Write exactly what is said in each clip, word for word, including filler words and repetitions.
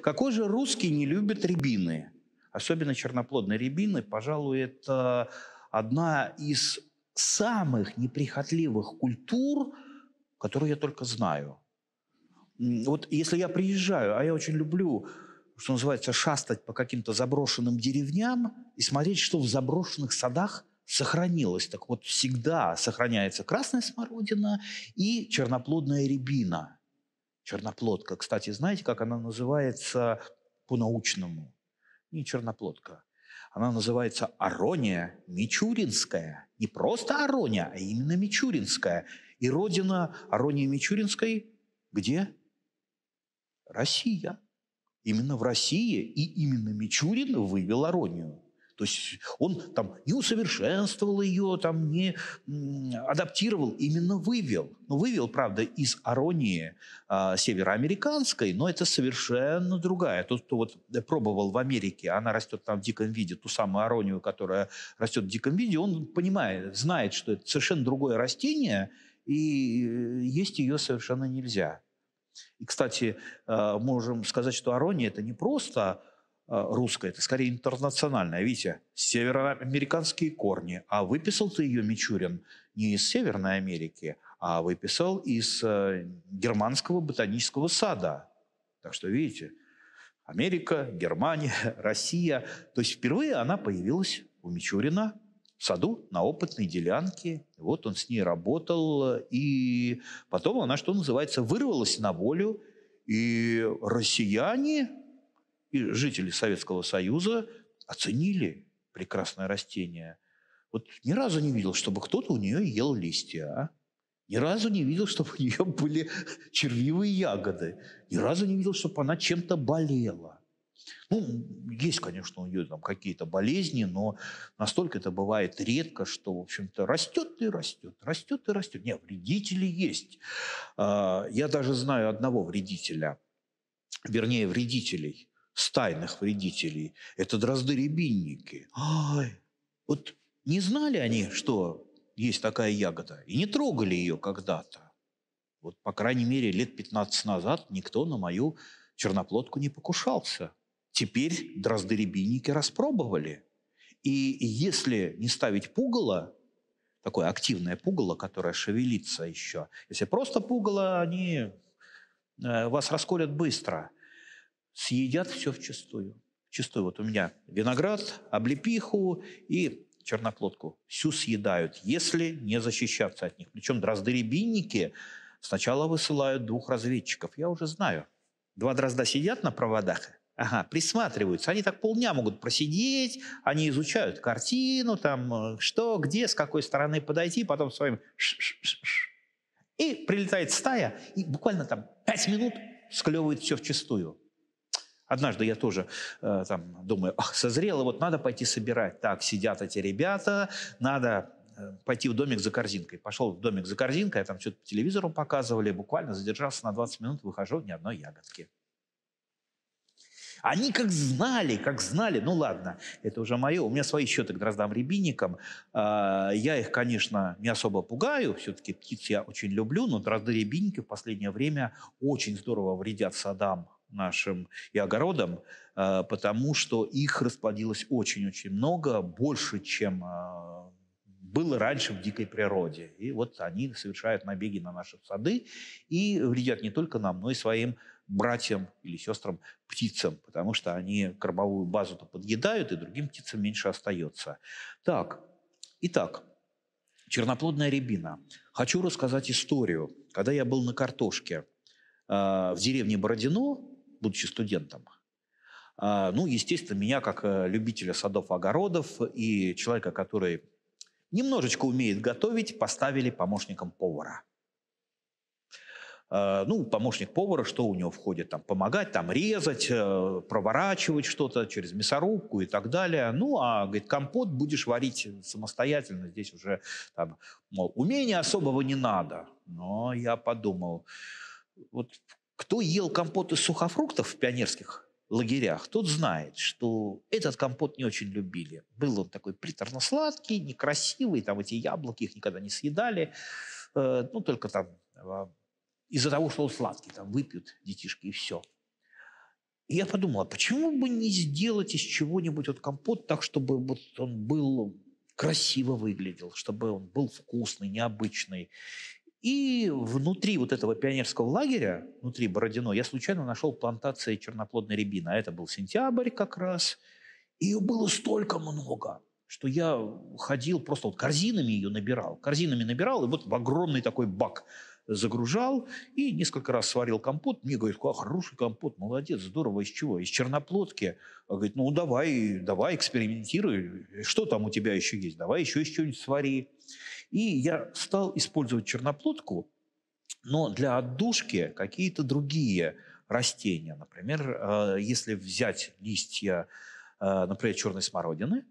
Какой же русский не любит рябины? Особенно черноплодной рябины. Пожалуй, это одна из самых неприхотливых культур, которую я только знаю. Вот если я приезжаю, а я очень люблю, что называется, шастать по каким-то заброшенным деревням и смотреть, что в заброшенных садах сохранилось. Так вот, всегда сохраняется красная смородина и черноплодная рябина. Черноплодка, кстати, знаете, как она называется по-научному? Не черноплодка. Она называется арония мичуринская. Не просто арония, а именно мичуринская. И родина аронии мичуринской где? Россия. Именно в России и именно Мичурин вывел аронию. То есть он там не усовершенствовал ее, там не м, адаптировал, именно вывел. Ну, вывел, правда, из аронии а, североамериканской, но это совершенно другая. Тот, кто вот пробовал в Америке, она растет там в диком виде, ту самую аронию, которая растет в диком виде, он понимает, знает, что это совершенно другое растение, и есть ее совершенно нельзя. И, кстати, можем сказать, что арония – это не просто русская, это скорее интернациональная. Видите, североамериканские корни. А выписал-то ее Мичурин не из Северной Америки, а выписал из германского ботанического сада. Так что, видите, Америка, Германия, Россия. То есть впервые она появилась у Мичурина в саду на опытной делянке. Вот он с ней работал. И потом она, что называется, вырвалась на волю. И россияне, и жители Советского Союза оценили прекрасное растение. Вот ни разу не видел, чтобы кто-то у нее ел листья. А? Ни разу не видел, чтобы у нее были червивые ягоды. Ни разу не видел, чтобы она чем-то болела. Ну, есть, конечно, у нее там какие-то болезни, но настолько это бывает редко, что, в общем-то, растет и растет, растет и растет. Нет, вредители есть. Я даже знаю одного вредителя, вернее, вредителей, стайных вредителей. Это дрозды-рябинники. Ай, вот не знали они, что есть такая ягода, и не трогали ее когда-то. Вот, по крайней мере, лет пятнадцать назад никто на мою черноплодку не покушался. Теперь дрозды-рябинники распробовали. И если не ставить пугало, такое активное пугало, которое шевелится еще, если просто пугало, они э, вас расколят быстро, съедят все вчистую. Вчистую. Вот у меня виноград, облепиху и черноплодку всю съедают, если не защищаться от них. Причем дрозды-рябинники сначала высылают двух разведчиков. Я уже знаю. Два дрозда сидят на проводах, ага, присматриваются. Они так полдня могут просидеть, они изучают картину, там, что, где, с какой стороны подойти, потом своим ш-ш-ш-ш. И прилетает стая, и буквально там пять минут склевывает все вчистую. Однажды я тоже э, там думаю, ах, созрело, вот надо пойти собирать. Так, сидят эти ребята, надо э, пойти в домик за корзинкой. Пошел в домик за корзинкой, а там что-то по телевизору показывали, буквально задержался на двадцать минут, выхожу, ни одной ягодки. Они как знали, как знали, ну ладно, это уже мое, у меня свои счеты к дроздам-рябинникам. Я их, конечно, не особо пугаю, все-таки птиц я очень люблю, но дрозды-рябинники в последнее время очень здорово вредят садам нашим и огородам, потому что их расплодилось очень-очень много, больше, чем было раньше в дикой природе. И вот они совершают набеги на наши сады и вредят не только нам, но и своим братьям или сестрам птицам, потому что они кормовую базу-то подъедают, и другим птицам меньше остается. Так, итак, черноплодная рябина. Хочу рассказать историю. Когда я был на картошке э, в деревне Бородино, будучи студентом, э, ну, естественно, меня, как э, любителя садов, огородов и человека, который немножечко умеет готовить, поставили помощником повара. Ну, помощник повара, что у него входит? Там, помогать, там, резать, проворачивать что-то через мясорубку и так далее. Ну, а, говорит, компот будешь варить самостоятельно. Здесь уже, там, мол, умения особого не надо. Но я подумал, вот кто ел компот из сухофруктов в пионерских лагерях, тот знает, что этот компот не очень любили. Был он такой приторно-сладкий, некрасивый, там эти яблоки, их никогда не съедали. Ну, только там... из-за того, что он сладкий, там выпьют детишки и все. И я подумал, а почему бы не сделать из чего-нибудь вот компот так, чтобы вот он был красиво выглядел, чтобы он был вкусный, необычный. И внутри вот этого пионерского лагеря, внутри Бородино, я случайно нашел плантации черноплодной рябины. А это был сентябрь как раз. И ее было столько много, что я ходил, просто вот корзинами ее набирал. Корзинами набирал, и вот в огромный такой бак загружал, и несколько раз сварил компот. Мне говорят, какой хороший компот, молодец, здорово. Из чего? Из черноплодки. Он говорит, ну давай, давай, экспериментируй. Что там у тебя еще есть? Давай еще из чего-нибудь свари. И я стал использовать черноплодку, но для отдушки какие-то другие растения. Например, э, если взять листья, э, например, черной смородины,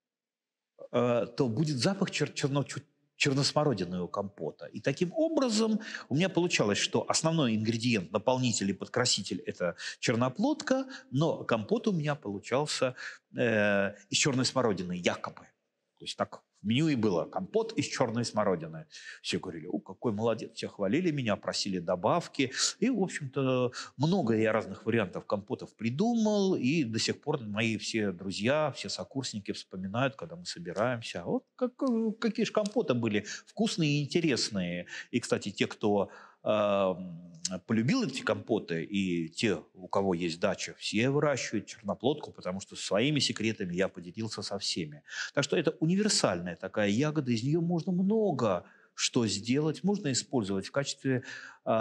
э, то будет запах чер- черно- чу- черносмородиного компота. И таким образом у меня получалось, что основной ингредиент, наполнитель и подкраситель – это черноплодка, но компот у меня получался э, из черной смородины, якобы. То есть так в меню и было компот из черной смородины. Все говорили, о, какой молодец. Все хвалили меня, просили добавки. И, в общем-то, много я разных вариантов компотов придумал. И до сих пор мои все друзья, все сокурсники вспоминают, когда мы собираемся. Вот как, какие же компоты были вкусные и интересные. И, кстати, те, кто э, полюбил эти компоты, и те, у кого есть дача, все выращивают черноплодку, потому что своими секретами я поделился со всеми. Так что это универсальная такая ягода, из нее можно много что сделать, можно использовать в качестве, э,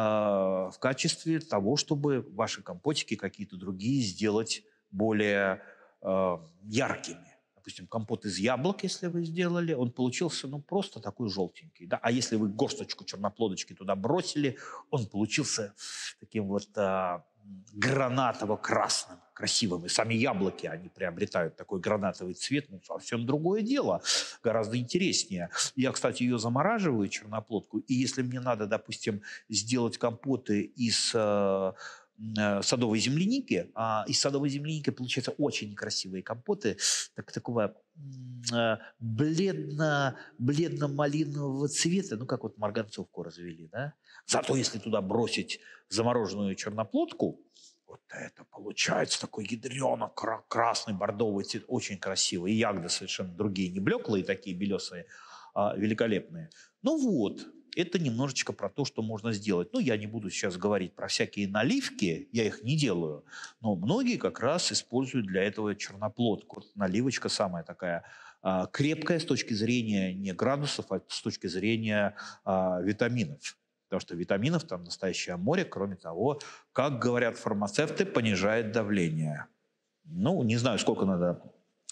в качестве того, чтобы ваши компотики какие-то другие сделать более э, яркими. Допустим, компот из яблок, если вы сделали, он получился ну, просто такой желтенький. Да? А если вы горсточку черноплодочки туда бросили, он получился таким вот а, гранатово-красным, красивым. И сами яблоки, они приобретают такой гранатовый цвет, ну, совсем другое дело, гораздо интереснее. Я, кстати, ее замораживаю, черноплодку, и если мне надо, допустим, сделать компоты из э, э, садовой земляники, а из садовой земляники получаются очень некрасивые компоты, так, такого э, бледно, бледно-малинового цвета, ну, как вот марганцовку развели, да? Зато если туда бросить замороженную черноплодку, вот это получается такой ядрено-красный бордовый цвет, очень красивый. И ягоды совершенно другие, не блеклые такие белесые, а великолепные. Ну вот, это немножечко про то, что можно сделать. Ну, я не буду сейчас говорить про всякие наливки, я их не делаю, но многие как раз используют для этого черноплодку. Наливочка самая такая а, крепкая с точки зрения не градусов, а с точки зрения а, витаминов. Потому что витаминов там настоящее море. Кроме того, как говорят фармацевты, понижает давление. Ну, не знаю, сколько надо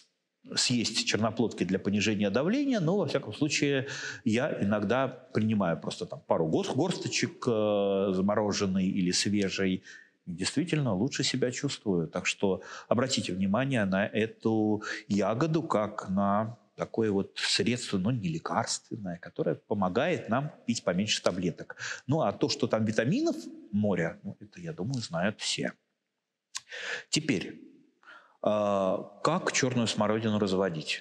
съесть черноплодки для понижения давления, но, во всяком случае, я иногда принимаю просто там пару горсточек э, замороженной или свежей. И действительно лучше себя чувствую. Так что обратите внимание на эту ягоду как на такое вот средство, но не лекарственное, которое помогает нам пить поменьше таблеток. Ну, а то, что там витаминов море, ну, это, я думаю, знают все. Теперь, э, как черную смородину разводить?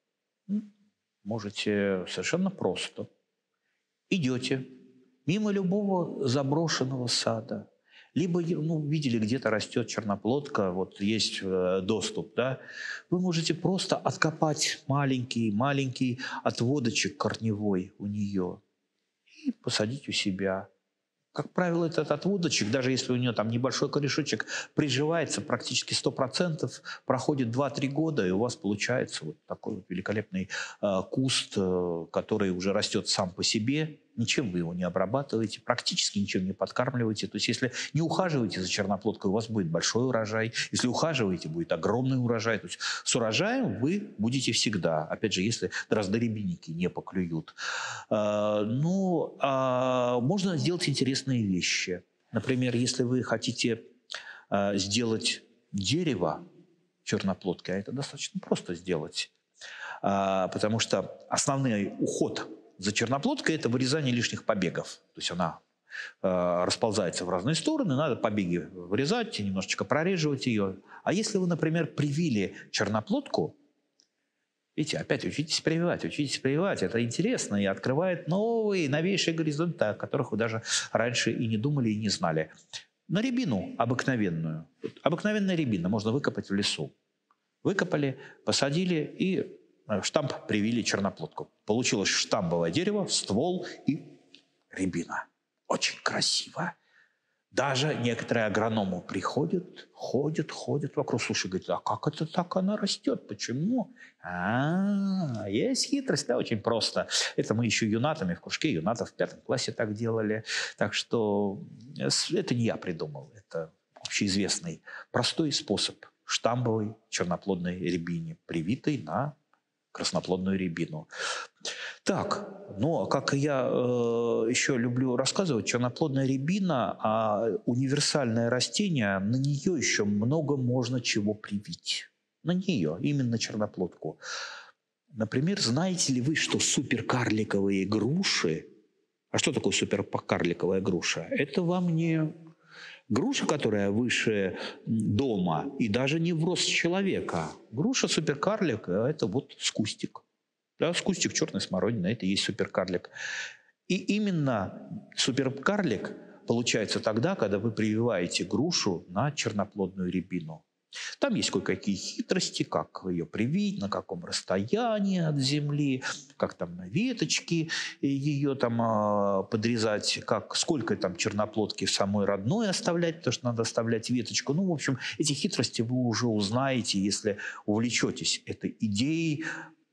Можете совершенно просто. Идете мимо любого заброшенного сада, либо ну, видели, где-то растет черноплодка, вот есть э, доступ, да, вы можете просто откопать маленький-маленький отводочек корневой у нее и посадить у себя. Как правило, этот отводочек, даже если у нее там небольшой корешочек, приживается практически сто процентов, проходит два-три года, и у вас получается вот такой вот великолепный э, куст, э, который уже растет сам по себе. Ничем вы его не обрабатываете, практически ничем не подкармливаете. То есть если не ухаживаете за черноплодкой, у вас будет большой урожай. Если ухаживаете, будет огромный урожай. То есть с урожаем вы будете всегда. Опять же, если дроздорябинники не поклюют. А, ну, а можно сделать интересные вещи. Например, если вы хотите а, сделать дерево черноплодкой, а это достаточно просто сделать. А, потому что основной уход за черноплодкой – это вырезание лишних побегов. То есть она э, расползается в разные стороны, надо побеги вырезать, немножечко прореживать ее. А если вы, например, привили черноплодку, видите, опять учитесь прививать, учитесь прививать. Это интересно и открывает новые, новейшие горизонты, о которых вы даже раньше и не думали, и не знали. на рябину обыкновенную. Вот обыкновенная рябина можно выкопать в лесу. Выкопали, посадили и штамп привили черноплодку. Получилось штамбовое дерево, ствол и рябина. Очень красиво. Даже некоторые агрономы приходят, ходят, ходят вокруг. Слушай, говорят, а как это так она растет? Почему? А, есть хитрость, да, очень просто. Это мы еще юнатами в кружке юнатов в пятом классе так делали. Так что это не я придумал. Это общеизвестный простой способ штамбовой черноплодной рябине, привитой на красноплодную рябину. Так, ну, как я э, еще люблю рассказывать, черноплодная рябина, а универсальное растение, на нее еще много можно чего привить. На нее, именно черноплодку. Например, знаете ли вы, что суперкарликовые груши... А что такое суперкарликовая груша? Это вам не груша, которая выше дома, и даже не в рост человека. Груша суперкарлик – это вот скустик. Да, скустик черной смородины – это и есть суперкарлик. И именно суперкарлик получается тогда, когда вы прививаете грушу на черноплодную рябину. Там есть кое-какие хитрости, как ее привить, на каком расстоянии от земли, как там на веточки ее там э, подрезать, как, сколько там черноплодки самой родной оставлять, потому что надо оставлять веточку. Ну, в общем, эти хитрости вы уже узнаете, если увлечетесь этой идеей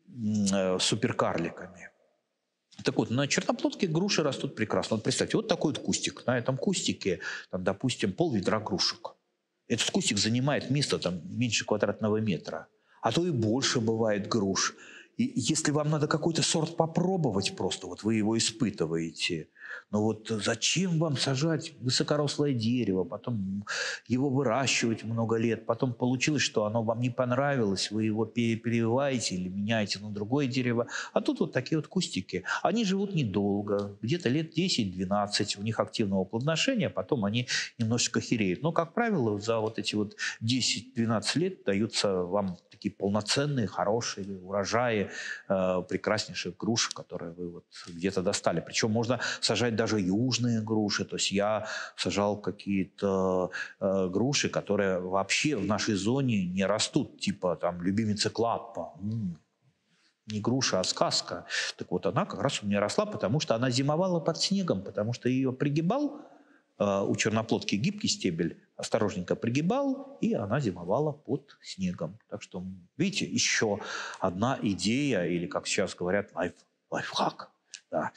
э, суперкарликами. Так вот, на черноплодке груши растут прекрасно. Вот представьте, вот такой вот кустик. На этом кустике, там, допустим, пол-ведра грушек. Этот кустик занимает место там, меньше квадратного метра. А то и больше бывает груш. И если вам надо какой-то сорт попробовать просто, вот вы его испытываете, но вот зачем вам сажать высокорослое дерево, потом его выращивать много лет, потом получилось, что оно вам не понравилось, вы его перевиваете или меняете на другое дерево. А тут вот такие вот кустики. Они живут недолго, где-то лет десять-двенадцать, у них активного плодоношения, потом они немножечко хереют. Но, как правило, за вот эти вот десять-двенадцать лет даются вам такие полноценные, хорошие урожаи э, прекраснейших груш, которые вы вот где-то достали. Причем можно сажать даже южные груши. То есть я сажал какие-то э, груши, которые вообще в нашей зоне не растут, типа там любимицы клаппа. М-м. Не груша, а сказка. Так вот она как раз у меня росла, потому что она зимовала под снегом, потому что ее пригибал, э, у черноплодки гибкий стебель, осторожненько пригибал, и она зимовала под снегом. Так что, видите, еще одна идея, или, как сейчас говорят, лайф, лайфхак. Да.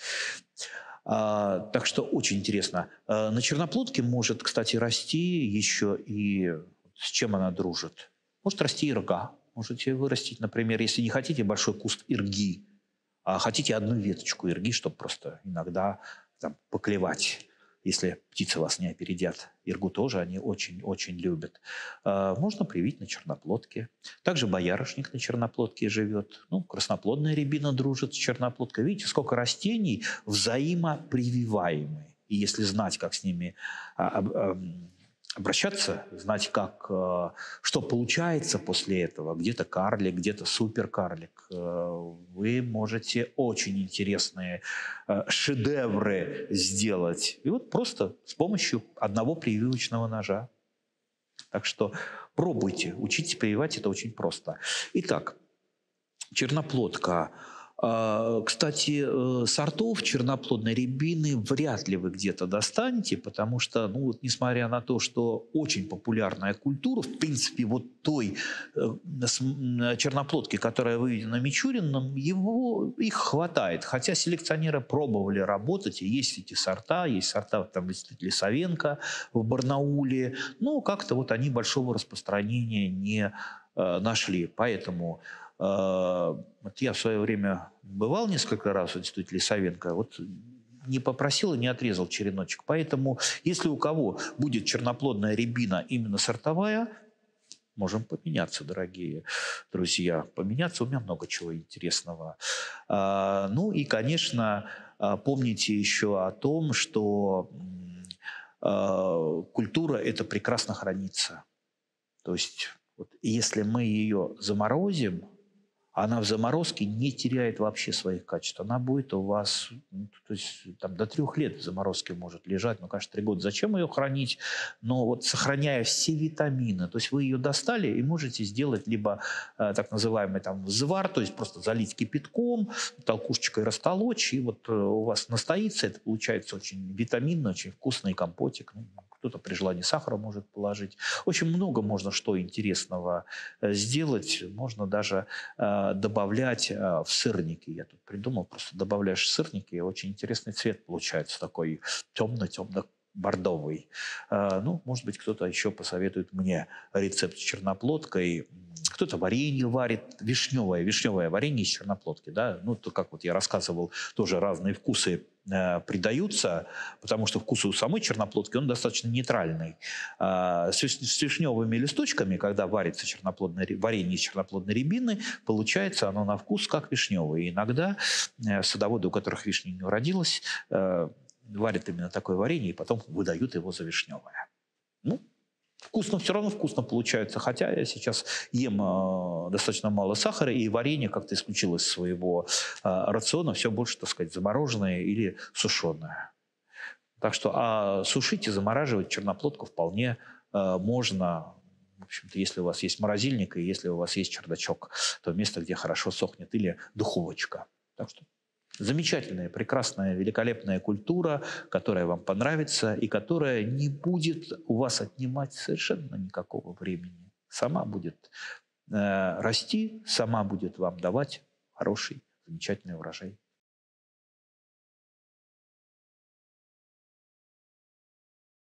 А, так что очень интересно. А, на черноплодке может, кстати, расти еще и... С чем она дружит? Может расти ирга. Можете вырастить, например, если не хотите большой куст ирги, а хотите одну веточку ирги, чтобы просто иногда там, поклевать, если птицы вас не опередят. Иргу тоже они очень-очень любят. А, можно привить на черноплодке. Также боярышник на черноплодке живет. Ну, красноплодная рябина дружит с черноплодкой. Видите, сколько растений взаимопрививаемые. И если знать, как с ними а, а, обращаться, знать, как, что получается после этого, где-то карлик, где-то суперкарлик, вы можете очень интересные шедевры сделать. И вот просто с помощью одного прививочного ножа. Так что пробуйте, учитесь прививать, это очень просто. Итак, черноплодка. Кстати, сортов черноплодной рябины вряд ли вы где-то достанете, потому что, ну, вот, несмотря на то, что очень популярная культура, в принципе, вот той черноплодки, которая выведена Мичуриным, его, их хватает. Хотя селекционеры пробовали работать, и есть эти сорта, есть сорта, там, Лисовенко в Барнауле, но как-то вот они большого распространения не нашли. Поэтому... Вот я в свое время бывал несколько раз в институте Лисовенко, вот не попросил и не отрезал череночек. Поэтому, если у кого будет черноплодная рябина именно сортовая, можем поменяться, дорогие друзья. Поменяться, у меня много чего интересного. Ну и, конечно, помните еще о том, что культура – это прекрасно хранится. То есть, вот, если мы ее заморозим, она в заморозке не теряет вообще своих качеств. Она будет у вас, ну, то есть там, до трех лет в заморозке может лежать. Ну, конечно, три года зачем ее хранить? Но вот сохраняя все витамины. То есть вы ее достали и можете сделать либо э, так называемый там взвар, то есть просто залить кипятком, толкушечкой растолочь, и вот э, у вас настоится. Это получается очень витаминный, очень вкусный компотик. Ну, кто-то при желании сахара может положить. Очень много можно что интересного э, сделать. Можно даже э, добавлять э, в сырники. Я тут придумал, просто добавляешь сырники, и очень интересный цвет получается, такой темно-темно-бордовый. Э, ну, может быть, кто-то еще посоветует мне рецепт с черноплодкой. Кто-то варенье варит, вишневое, вишневое варенье из черноплодки. Да? Ну, то, как вот я рассказывал, тоже разные вкусы э, придаются, потому что вкус у самой черноплодки, он достаточно нейтральный. А, с, с вишневыми листочками, когда варится черноплодное, варенье из черноплодной рябины, получается оно на вкус как вишневое. И иногда э, садоводы, у которых вишня не уродилась, э, варят именно такое варенье и потом выдают его за вишневое. Ну, вкусно, все равно вкусно получается. Хотя я сейчас ем э, достаточно мало сахара, и варенье как-то исключилось из своего э, рациона. Все больше, так сказать, замороженное или сушеное. Так что а сушить и замораживать черноплодку вполне э, можно. В общем-то, если у вас есть морозильник и если у вас есть чердачок, то место, где хорошо сохнет, или духовочка. Так что замечательная, прекрасная, великолепная культура, которая вам понравится и которая не будет у вас отнимать совершенно никакого времени. Сама будет э, расти, сама будет вам давать хороший, замечательный урожай.